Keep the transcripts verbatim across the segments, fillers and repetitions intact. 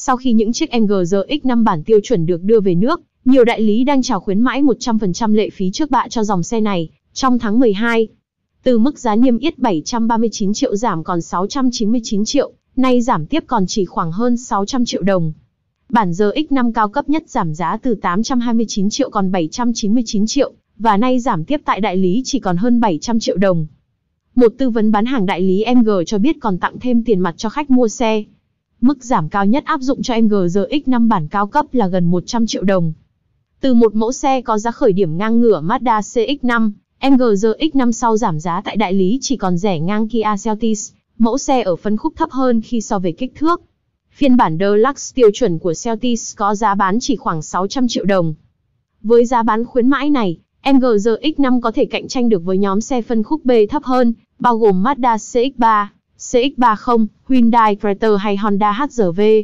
Sau khi những chiếc em giê rờ ích năm bản tiêu chuẩn được đưa về nước, nhiều đại lý đang chào khuyến mãi một trăm phần trăm lệ phí trước bạ cho dòng xe này trong tháng mười hai. Từ mức giá niêm yết bảy trăm ba mươi chín triệu giảm còn sáu trăm chín mươi chín triệu, nay giảm tiếp còn chỉ khoảng hơn sáu trăm triệu đồng. Bản rờ ích năm cao cấp nhất giảm giá từ tám trăm hai mươi chín triệu còn bảy trăm chín mươi chín triệu, và nay giảm tiếp tại đại lý chỉ còn hơn bảy trăm triệu đồng. Một tư vấn bán hàng đại lý em giê cho biết còn tặng thêm tiền mặt cho khách mua xe. Mức giảm cao nhất áp dụng cho em giê rờ ích năm bản cao cấp là gần một trăm triệu đồng. Từ một mẫu xe có giá khởi điểm ngang ngửa Mazda xê ích năm, em giê rờ ích năm sau giảm giá tại đại lý chỉ còn rẻ ngang Kia Seltos, mẫu xe ở phân khúc thấp hơn khi so về kích thước. Phiên bản Deluxe tiêu chuẩn của Seltos có giá bán chỉ khoảng sáu trăm triệu đồng. Với giá bán khuyến mãi này, em giê rờ ích năm có thể cạnh tranh được với nhóm xe phân khúc B thấp hơn, bao gồm Mazda xê ích ba, xê ích ba mươi, Hyundai Creta hay Honda hát rờ vê.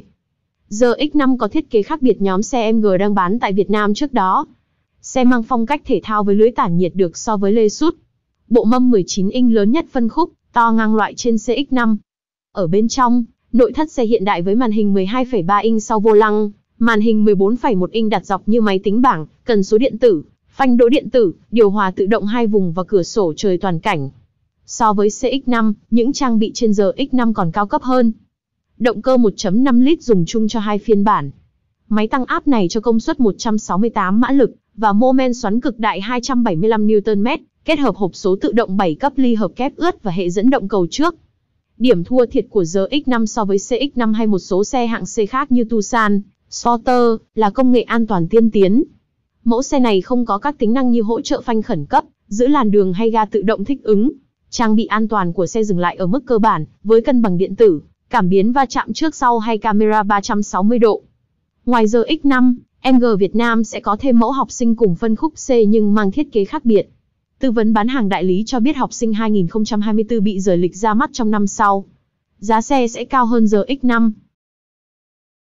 rờ ích năm có thiết kế khác biệt nhóm xe em giê đang bán tại Việt Nam trước đó. Xe mang phong cách thể thao với lưới tản nhiệt được so với Lexus. Bộ mâm mười chín inch lớn nhất phân khúc, to ngang loại trên xê ích năm. Ở bên trong, nội thất xe hiện đại với màn hình mười hai phẩy ba inch sau vô lăng, màn hình mười bốn phẩy một inch đặt dọc như máy tính bảng, cần số điện tử, phanh đỗ điện tử, điều hòa tự động hai vùng và cửa sổ trời toàn cảnh. So với xê ích năm, những trang bị trên rờ ích năm còn cao cấp hơn. Động cơ một phẩy năm lít dùng chung cho hai phiên bản. Máy tăng áp này cho công suất một trăm sáu mươi tám mã lực và mô men xoắn cực đại hai trăm bảy mươi lăm niu-tơn mét, kết hợp hộp số tự động bảy cấp ly hợp kép ướt và hệ dẫn động cầu trước. Điểm thua thiệt của rờ ích năm so với xê ích năm hay một số xe hạng C khác như Tucson, Sporter là công nghệ an toàn tiên tiến. Mẫu xe này không có các tính năng như hỗ trợ phanh khẩn cấp, giữ làn đường hay ga tự động thích ứng. Trang bị an toàn của xe dừng lại ở mức cơ bản, với cân bằng điện tử, cảm biến va chạm trước sau hay camera ba trăm sáu mươi độ. Ngoài rờ ích năm, em giê Việt Nam sẽ có thêm mẫu học sinh cùng phân khúc C nhưng mang thiết kế khác biệt. Tư vấn bán hàng đại lý cho biết học sinh hai nghìn không trăm hai mươi tư bị rời lịch ra mắt trong năm sau. Giá xe sẽ cao hơn rờ ích năm.